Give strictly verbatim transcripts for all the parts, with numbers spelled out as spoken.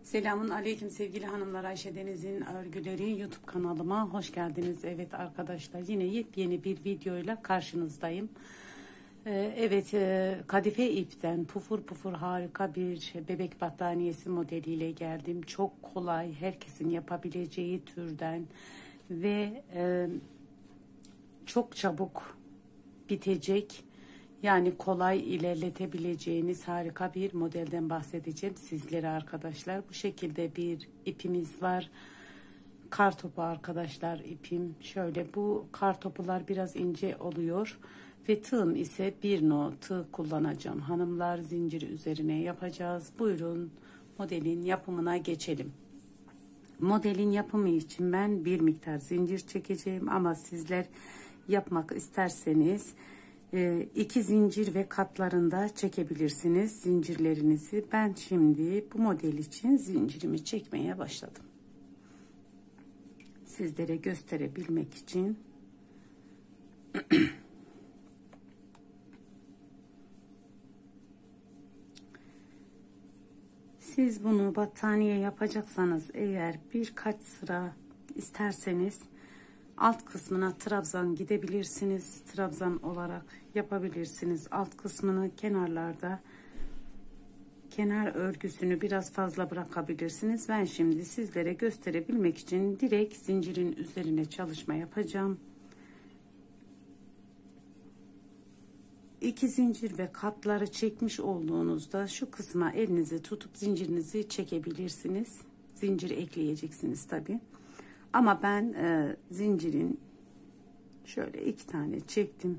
Selamun aleyküm sevgili hanımlar, Ayşe Deniz'in örgüleri YouTube kanalıma hoş geldiniz. Evet arkadaşlar, yine yepyeni bir videoyla karşınızdayım. Ee, evet e, kadife ipten pufur pufur harika bir bebek battaniyesi modeliyle geldim. Çok kolay, herkesin yapabileceği türden ve e, çok çabuk bitecek. Yani kolay ilerletebileceğiniz harika bir modelden bahsedeceğim sizlere arkadaşlar. Bu şekilde bir ipimiz var. Kar topu arkadaşlar ipim. Şöyle, bu kar topular biraz ince oluyor. Ve tığım ise bir no tığ kullanacağım. Hanımlar, zinciri üzerine yapacağız. Buyurun modelin yapımına geçelim. Modelin yapımı için ben bir miktar zincir çekeceğim. Ama sizler yapmak isterseniz iki zincir ve katlarında çekebilirsiniz zincirlerinizi. Ben şimdi bu model için zincirimi çekmeye başladım. Sizlere gösterebilmek için. Siz bunu battaniye yapacaksanız eğer birkaç sıra isterseniz alt kısmına trabzan gidebilirsiniz. Trabzan olarak yapabilirsiniz. Alt kısmını kenarlarda kenar örgüsünü biraz fazla bırakabilirsiniz. Ben şimdi sizlere gösterebilmek için direkt zincirin üzerine çalışma yapacağım. İki zincir ve katları çekmiş olduğunuzda şu kısma elinizi tutup zincirinizi çekebilirsiniz. Zincir ekleyeceksiniz tabi. Ama ben e, zincirin şöyle iki tane çektim.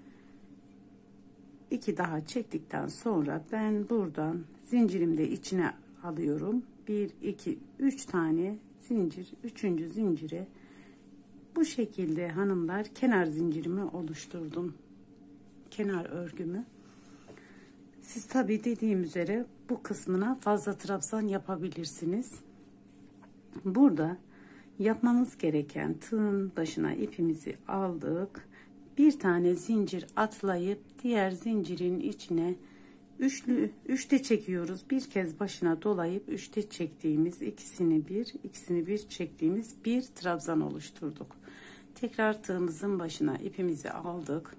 İki daha çektikten sonra ben buradan zincirimi de içine alıyorum. Bir, iki, üç tane zincir. Üçüncü zincire bu şekilde hanımlar kenar zincirimi oluşturdum. Kenar örgümü. Siz tabi dediğim üzere bu kısmına fazla trabzan yapabilirsiniz. Burada yapmamız gereken, tığın başına ipimizi aldık. Bir tane zincir atlayıp diğer zincirin içine üçlü üçte çekiyoruz. Bir kez başına dolayıp üçte çektiğimiz ikisini bir, ikisini bir çektiğimiz bir trabzan oluşturduk. Tekrar tığımızın başına ipimizi aldık.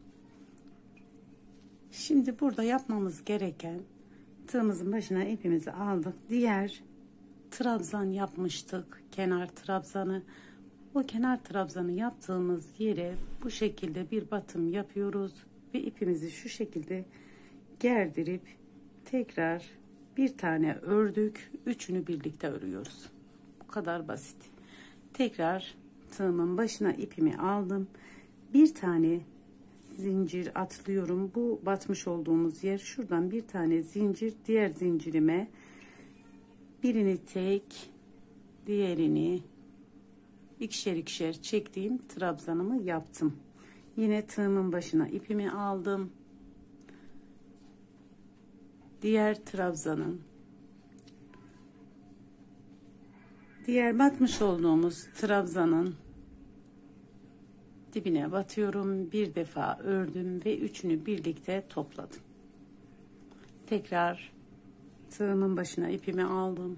Şimdi burada yapmamız gereken, tığımızın başına ipimizi aldık. Diğer trabzan yapmıştık, kenar trabzanı. O kenar trabzanı yaptığımız yere bu şekilde bir batım yapıyoruz ve ipimizi şu şekilde gerdirip tekrar bir tane ördük, üçünü birlikte örüyoruz. Bu kadar basit. Tekrar tığımın başına ipimi aldım, bir tane zincir atlıyorum. Bu batmış olduğumuz yer, şuradan bir tane zincir, diğer zincirime birini tek, diğerini ikişer ikişer çektiğim trabzanımı yaptım. Yine tığımın başına ipimi aldım. Diğer trabzanın, diğer batmış olduğumuz trabzanın dibine batıyorum. Bir defa ördüm ve üçünü birlikte topladım. Tekrar tığımın başına ipimi aldım.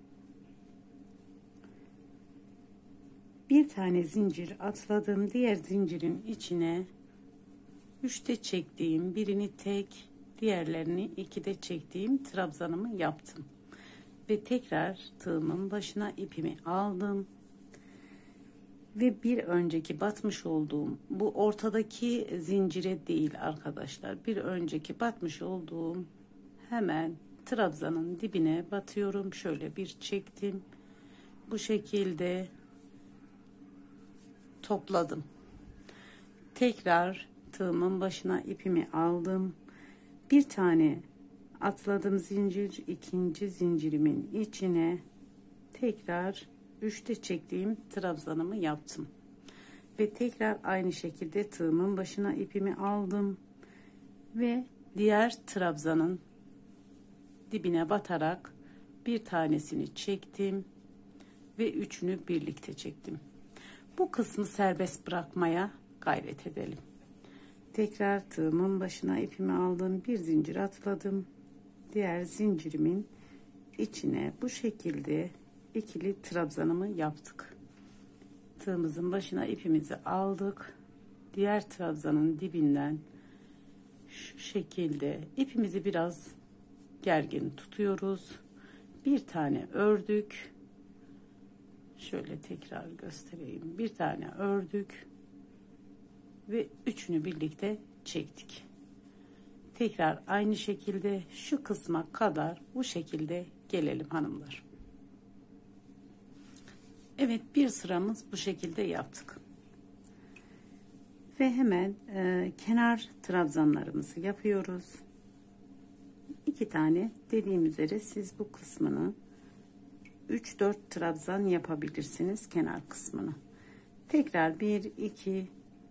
Bir tane zincir atladım. Diğer zincirin içine üçte çektiğim, birini tek, diğerlerini ikide çektiğim trabzanımı yaptım. Ve tekrar tığımın başına ipimi aldım. Ve bir önceki batmış olduğum, bu ortadaki zincire değil arkadaşlar, bir önceki batmış olduğum hemen trabzanın dibine batıyorum. Şöyle bir çektim. Bu şekilde topladım. Tekrar tığımın başına ipimi aldım. Bir tane atladım zincir, ikinci zincirimin içine tekrar üçte çektiğim trabzanımı yaptım. Ve tekrar aynı şekilde tığımın başına ipimi aldım. Ve diğer trabzanın dibine batarak bir tanesini çektim. Ve üçünü birlikte çektim. Bu kısmı serbest bırakmaya gayret edelim. Tekrar tığımın başına ipimi aldım. Bir zincir atladım. Diğer zincirimin içine bu şekilde ikili trabzanımı yaptık. Tığımızın başına ipimizi aldık. Diğer trabzanın dibinden şu şekilde ipimizi biraz gergin tutuyoruz. Bir tane ördük. Şöyle tekrar göstereyim. Bir tane ördük ve üçünü birlikte çektik. Tekrar aynı şekilde şu kısma kadar bu şekilde gelelim hanımlar. Evet, bir sıramız bu şekilde yaptık. Ve hemen e, kenar trabzanlarımızı yapıyoruz. İki tane dediğim üzere siz bu kısmını üç dört trabzan yapabilirsiniz, kenar kısmını. Tekrar bir iki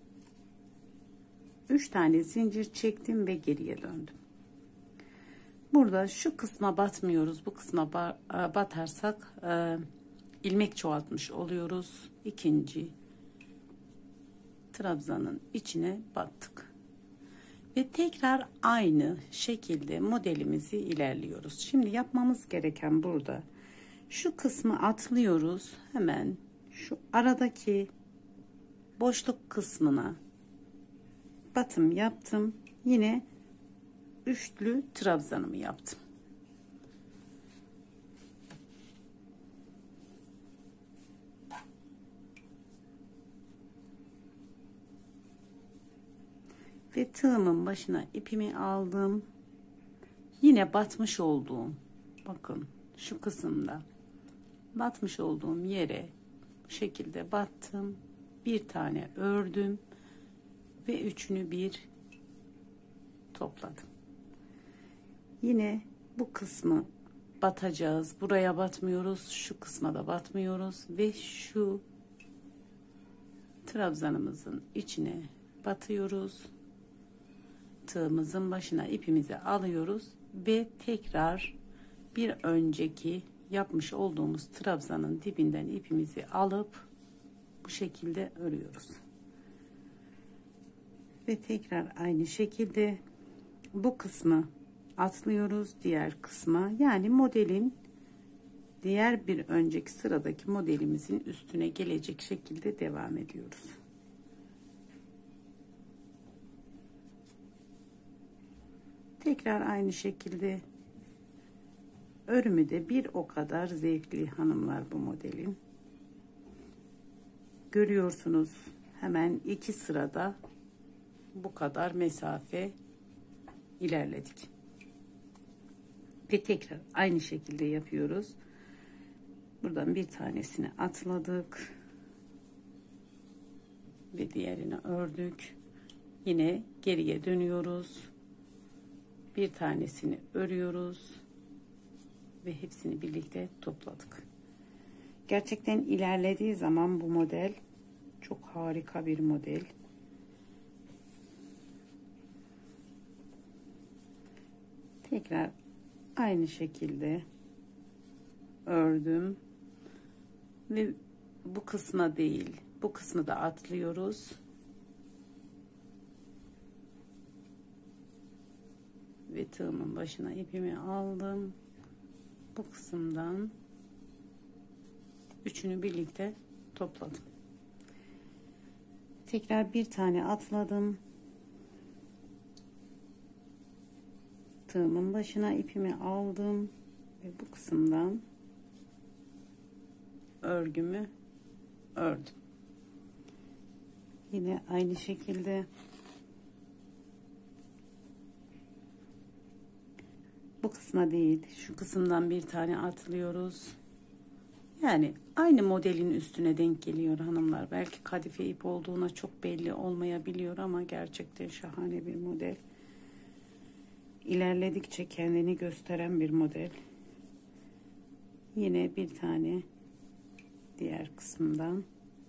üç tane zincir çektim ve geriye döndüm. Burada şu kısma batmıyoruz. Bu kısma batarsak e, ilmek çoğaltmış oluyoruz. İkinci trabzanın içine battık. Ve tekrar aynı şekilde modelimizi ilerliyoruz. Şimdi yapmamız gereken burada şu kısmı atlıyoruz. Hemen şu aradaki boşluk kısmına batım yaptım. Yine üçlü trabzanımı yaptım. Ve tığımın başına ipimi aldım. Yine batmış olduğum, bakın şu kısımda batmış olduğum yere bu şekilde battım. Bir tane ördüm ve üçünü bir topladım. Yine bu kısmı batacağız. Buraya batmıyoruz. Şu kısma da batmıyoruz ve şu trabzanımızın içine batıyoruz. Tığımızın başına ipimizi alıyoruz ve tekrar bir önceki yapmış olduğumuz trabzanın dibinden ipimizi alıp bu şekilde örüyoruz. Ve tekrar aynı şekilde bu kısmı atlıyoruz diğer kısma, yani modelin diğer bir önceki sıradaki modelimizin üstüne gelecek şekilde devam ediyoruz. Tekrar aynı şekilde örümü de bir o kadar zevkli hanımlar bu modelin. Görüyorsunuz, hemen iki sırada bu kadar mesafe ilerledik. Ve tekrar aynı şekilde yapıyoruz. Buradan bir tanesini atladık ve diğerini ördük. Yine geriye dönüyoruz. Bir tanesini örüyoruz ve hepsini birlikte topladık. Gerçekten ilerlediği zaman bu model çok harika bir model. Tekrar aynı şekilde ördüm ve bu kısma değil, bu kısmı da atlıyoruz. Ve tığımın başına ipimi aldım. Bu kısımdan üçünü birlikte topladım. Tekrar bir tane atladım. Tığımın başına ipimi aldım ve bu kısımdan örgümü ördüm. Yine aynı şekilde bu kısma değil, şu kısımdan bir tane atlıyoruz. Yani aynı modelin üstüne denk geliyor hanımlar. Belki kadife ip olduğuna çok belli olmayabiliyor ama gerçekten şahane bir model. İlerledikçe kendini gösteren bir model. Yine bir tane diğer kısımdan.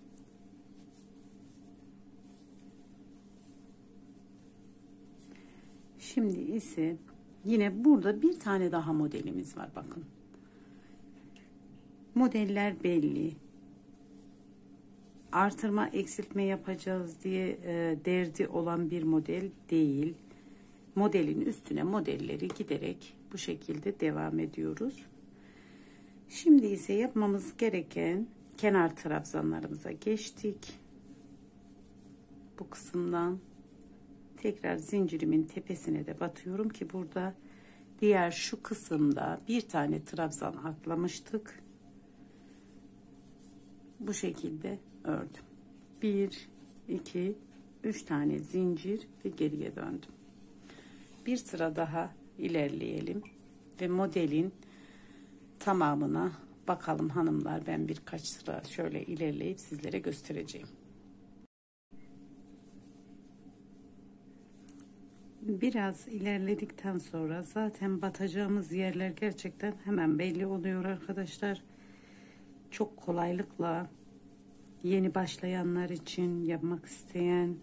Şimdi ise yine burada bir tane daha modelimiz var, bakın. Modeller belli. Artırma eksiltme yapacağız diye e, derdi olan bir model değil. Modelin üstüne modelleri giderek bu şekilde devam ediyoruz. Şimdi ise yapmamız gereken kenar trabzanlarımıza geçtik. Bu kısımdan tekrar zincirimin tepesine de batıyorum ki burada diğer şu kısımda bir tane trabzan atlamıştık. Bu şekilde ördüm. bir iki üç tane zincir ve geriye döndüm. Bir sıra daha ilerleyelim ve modelin tamamına bakalım hanımlar. Ben birkaç sıra şöyle ilerleyip sizlere göstereceğim. Biraz ilerledikten sonra zaten batacağımız yerler gerçekten hemen belli oluyor arkadaşlar. Çok kolaylıkla yeni başlayanlar için, yapmak isteyen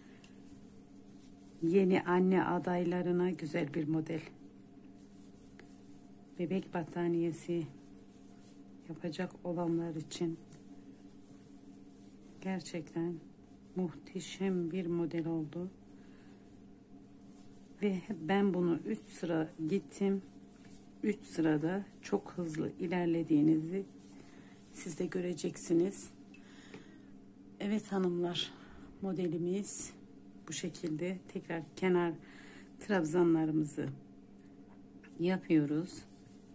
yeni anne adaylarına güzel bir model. Bebek battaniyesi yapacak olanlar için gerçekten muhteşem bir model oldu. Ve ben bunu üç sıra gittim. üç sırada çok hızlı ilerlediğinizi siz de göreceksiniz. Evet hanımlar, modelimiz bu şekilde. Tekrar kenar trabzanlarımızı yapıyoruz.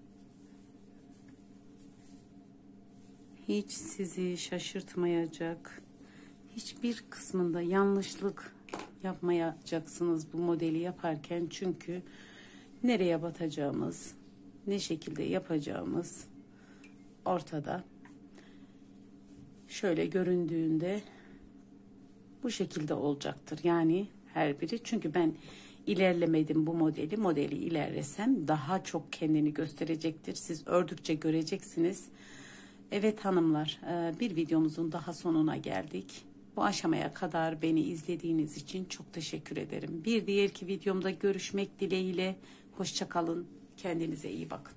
Hiç sizi şaşırtmayacak, hiçbir kısmında yanlışlık yapmayacaksınız bu modeli yaparken. Çünkü nereye batacağımız, ne şekilde yapacağımız ortada. Şöyle göründüğünde bu şekilde olacaktır. Yani her biri. Çünkü ben ilerlemedim bu modeli. Modeli ilerlesem daha çok kendini gösterecektir. Siz ördükçe göreceksiniz. Evet hanımlar, bir videomuzun daha sonuna geldik. Bu aşamaya kadar beni izlediğiniz için çok teşekkür ederim. Bir diğerki videomda görüşmek dileğiyle. Hoşça kalın. Kendinize iyi bakın.